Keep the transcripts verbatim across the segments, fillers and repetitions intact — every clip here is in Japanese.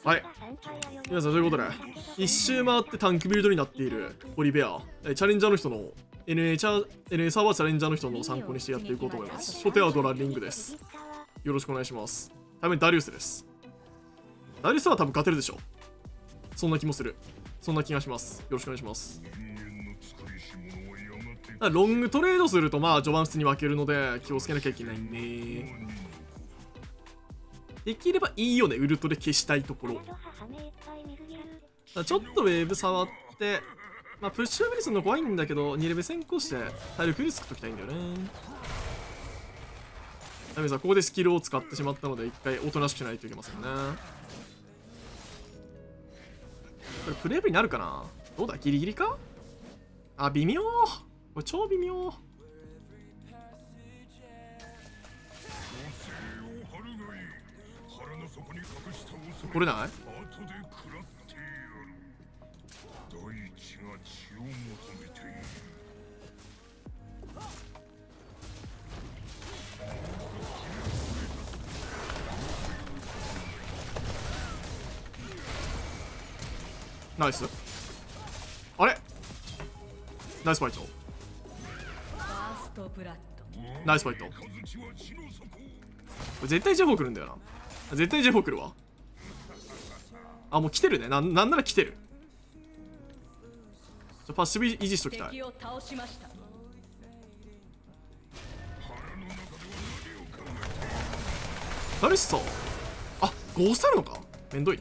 はい。皆さん、ということで、一周回ってタンクビルドになっているホリベア、チャレンジャーの人の、エヌエー チャ エヌエー サーバーチャレンジャーの人の参考にしてやっていこうと思います。初手はドラリングです。よろしくお願いします。ためにダリウスです。ダリウスは多分勝てるでしょ。そんな気もする。そんな気がします。よろしくお願いします。ロングトレードすると、まあ、序盤普通に負けるので、気をつけなきゃいけないね。できればいいよね、ウルトで消したいところ。ちょっとウェーブ触って、まあ、プッシュウェブにするの怖いんだけど、にレベル先行して体力につくときたいんだよね。ダメさ、ここでスキルを使ってしまったので、一回おとなしくしないといけませんね。これプレイブになるかな。どうだ、ギリギリか。あ、微妙。これ超微妙。これない。ナイス。あれナイスファイト。ナイスファイト。これ絶対ジェフォー来るんだよな。絶対ジェフォー来るわ。あ、もう来てるね。な、なんなら来てる。じゃパッシブ維持しときたい。ダリスさ、あ、ゴーストあるのか。めんどいな。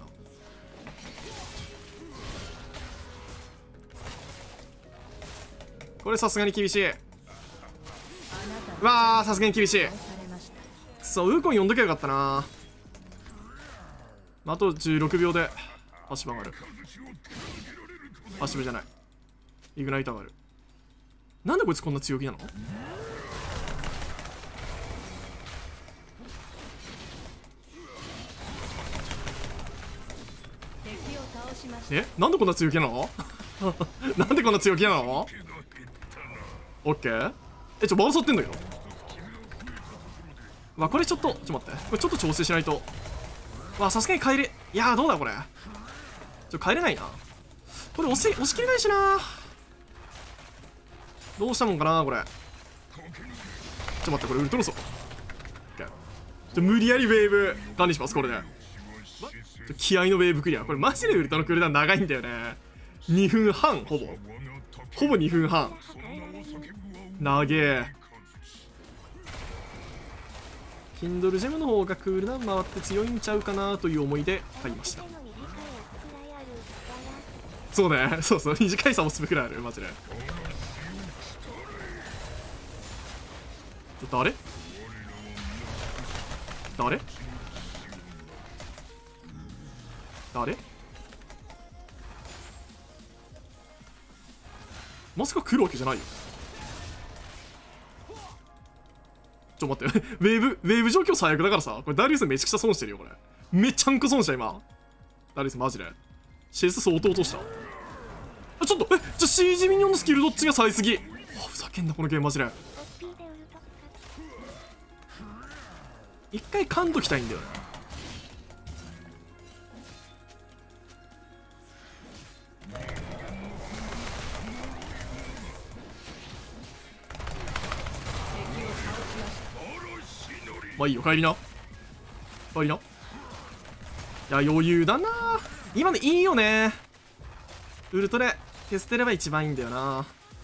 これさすがに厳しい。うわー、さすがに厳しい。くそ、ウーコン呼んどきゃよかったな。あとじゅうろくびょうでパッシブ上がる。パッシブじゃない、イグナイト上がる。なんでこいつこんな強気なの。え、なんでこんな強気なのなんでこんな強気なの。オッケー。え、ちょ、バラサってんだけど。まあ、これちょっと、ちょっと待って。これちょっと調整しないと。まあ、さすがに帰れ。いやー、どうだこれ。ちょ、帰れないな。これ押し、押し切れないしな。どうしたもんかな、これ。ちょっと待って、これウルトロソ。ちょ、無理やりウェーブ管理します、これで。ちょ、気合のウェーブクリア。これマジでウルトのクールダウン長いんだよね。にふんはん、ほぼ。ほぼにふんはん。長え。キンドルジェムの方がクールダウン回って強いんちゃうかなという思いで買いました。そうね、そうそう、短い差もするくらいある、マジで。ちょ、誰誰誰まさか来るわけじゃないよ。ちょ、待って。ウェーブ、ウェーブ状況最悪だからさ。これダリウスめちゃくちゃ損してるよ、これ。めちゃんこ損した、今。ダリウスマジで。シェス相当落とした。あ、ちょっと、え、じゃ シージー ミニオンのスキルどっちが冴えすぎ。あ、ふざけんな、このゲームマジで。一回噛んどきたいんだよね。まあいいよ、帰りな。帰りな。いや、余裕だな。今のいいよね。ウルトレ消してれば一番いいんだよな。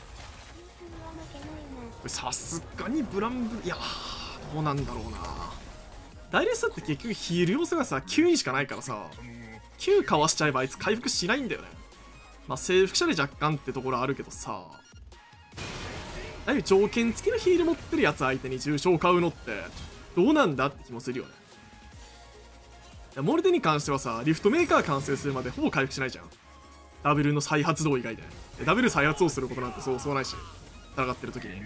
これさすがにブランブ、いやどうなんだろうな。ダイレスって結局ヒール要素がさきゅうにしかないからさ、きゅうかわしちゃえばあいつ回復しないんだよね。まあ征服者で若干ってところあるけどさ、ああいう条件付きのヒール持ってるやつ相手に重傷を買うのってどうなんだって気もするよね。いやモルテに関してはさ、リフトメーカー完成するまでほぼ回復しないじゃん。ダブルの再発動以外で。ダブル再発をすることなんてそうそうないし、戦ってる時に。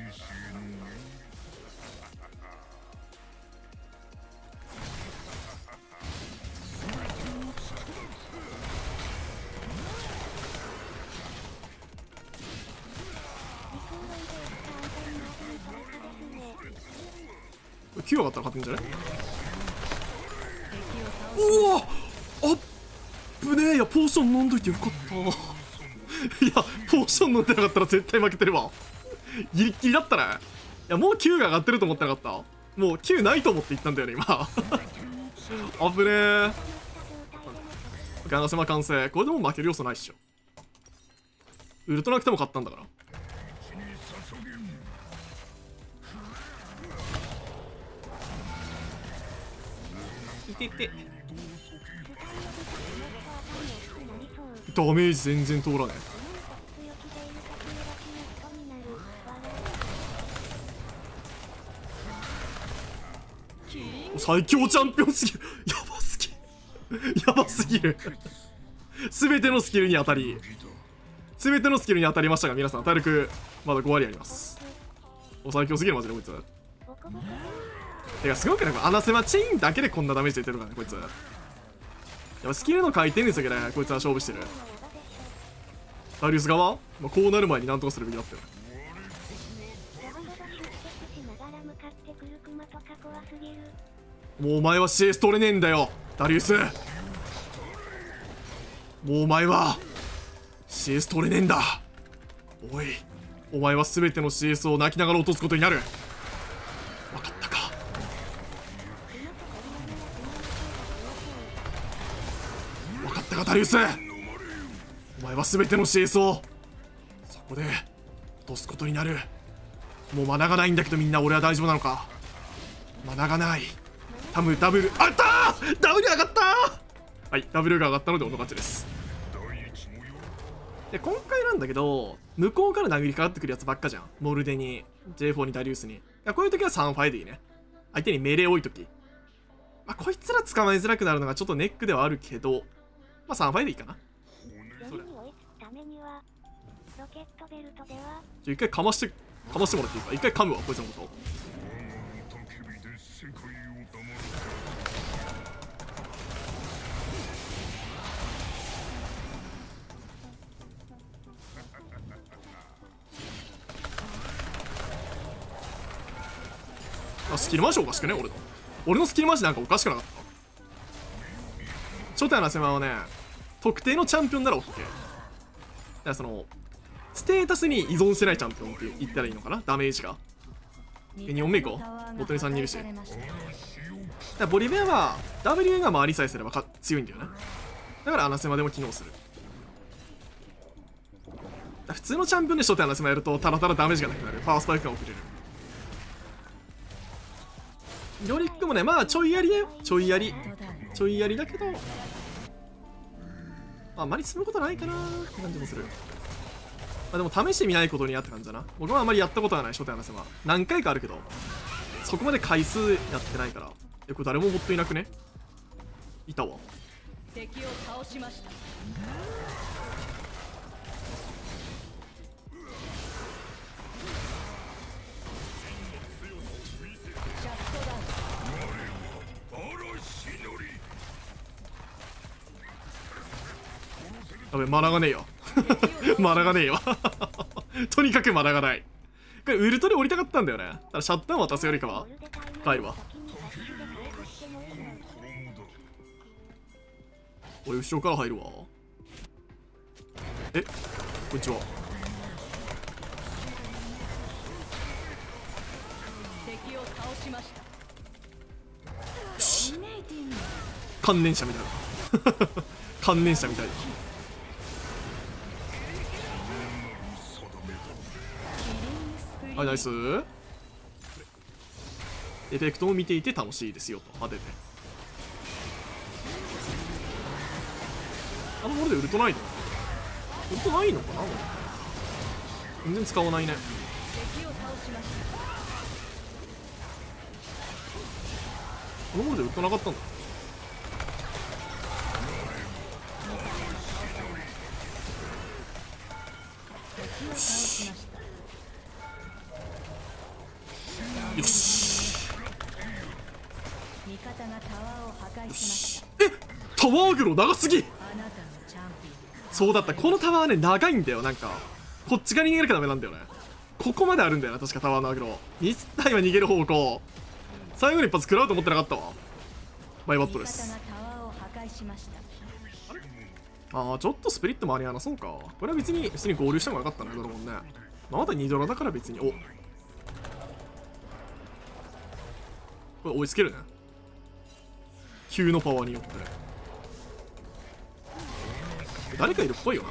きゅう上がったら勝てんじゃない。おお、あ、 危ねえ。いやポーション飲んどいてよかったいやポーション飲んでなかったら絶対負けてるわギリッギリだったね。いやもうきゅうが上がってると思ってなかった。もうきゅうないと思って言ったんだよね今危ねえ。ガナセマ完成。これでも負ける要素ないっしょ。ウルトラなくても勝ったんだから。いててダメージ全然通らねえ。最強チャンピオンすぎるやばすぎやばすぎる全てのスキルに当たり全てのスキルに当たりましたが、皆さん体力まだご割あります。お最強すぎるマジでこいつ。てかすごくね、アナセマチェインだけでこんなダメージ出てるからねこいつ。やっぱスキルの回転率だけでこいつは勝負してる。ダリウス側、まあ、こうなる前になんとかするべきだったよ。もうお前は シーエス 取れねえんだよダリウス。もうお前は シーエス 取れねえんだ。おいお前は全ての シーエス を泣きながら落とすことになる。分かったか。分かったかダリウス。お前は全ての シーエス をそこで落とすことになる。もうマナがないんだけど、みんな俺は大丈夫なのか。マナがない。タムダブルあったー。ダブル上がったー。はい、ダブルが上がったのでおの勝ちです。で今回なんだけど、向こうから殴りかかってくるやつばっかじゃん。モルデに ジェイフォー にダリウスに。いやこういう時はさんファイでいいね。相手に命令多い時、まあ、こいつら捕まえづらくなるのがちょっとネックではあるけど、まあさんファイでいいかな。それじゃ一回かましてかましてもらっていいか。一回噛むわこいつのこと。あ、スキルマジおかしくね。俺の俺のスキルマジなんかおかしくなかった。初手のセマはね、特定のチャンピオンなら OK。 だからそのステータスに依存してないチャンピオンって言ったらいいのかな。ダメージがにほんめ行こう。ボトにさんにいるし。だからボリビアは ダブリュー が回りさえすれば強いんだよね。だからアナセマでも機能する。普通のチャンピオンで初手アナセマやるとただただダメージがなくなる。パワースパイクが遅れる。ヨリックもね、まあちょいやりだよ。ちょいやりちょいやりだけど、まあ、あんまり進むことないかなって感じもする。まあでも試してみないことにやって感じだな。僕はあんまりやったことがない初手アナセマ。何回かあるけどそこまで回数やってないから。え、これ誰ももっといなくね。いたわ。敵を倒しました。やべ、マナがねえよマナがねえよとにかくマナがない。これウルトラ降りたかったんだよね。ただシャッター渡すよりかは帰るわ。俺後ろから入るわ。え、こんにちは。敵を倒しました。よし、観念者みたいな観念者みたいな。はい、ナイス。エフェクトを見ていて楽しいですよと。当てて。あのモールでウルトないの？ウルトないのかな。全然使わないね。このモールでウルトなかったんだ。よしよしよし。え、タワーグロ長すぎ。そうだった。このタワーね長いんだよ。なんかこっち側に逃げなきゃダメなんだよね。ここまであるんだよな確かタワーのアグロ。ミスタイは逃げる方向。最後の一発食らうと思ってなかったわ。マイバットです。 ああ、ちょっとスプリットもありやな。そうか。これは別に普通に合流した方がよかったね、ドラゴンね。まあ、まだにドラだから別に。お、これ追いつけるね。急のパワーによって。誰かいるっぽいよな。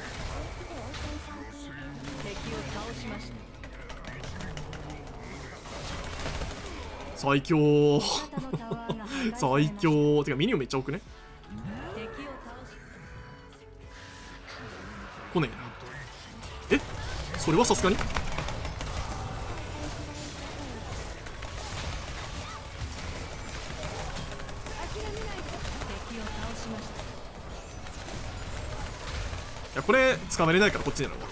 最強最強。てかミニオンめっちゃ多くね。来ねえな。え、それはさすがに。いや、これ捕まれないからこっちになるわ。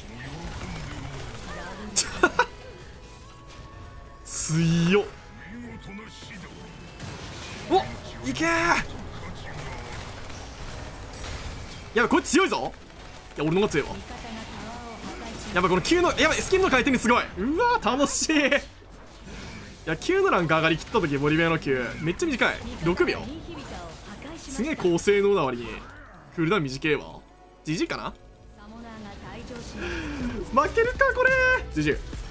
強っ。お、いけー。やばい、こいつ強いぞ。いや、俺の方が強いわ。やばい、このQの、やばい、スキルの回転にすごい。うわー、楽しい。いや、Q のランク上がりきった時、ボリビアの Q めっちゃ短い。ろくびょう。すげえ高性能な割にクールダウン短いわ。ジジイ かな。負けるかこれ。ジジイ。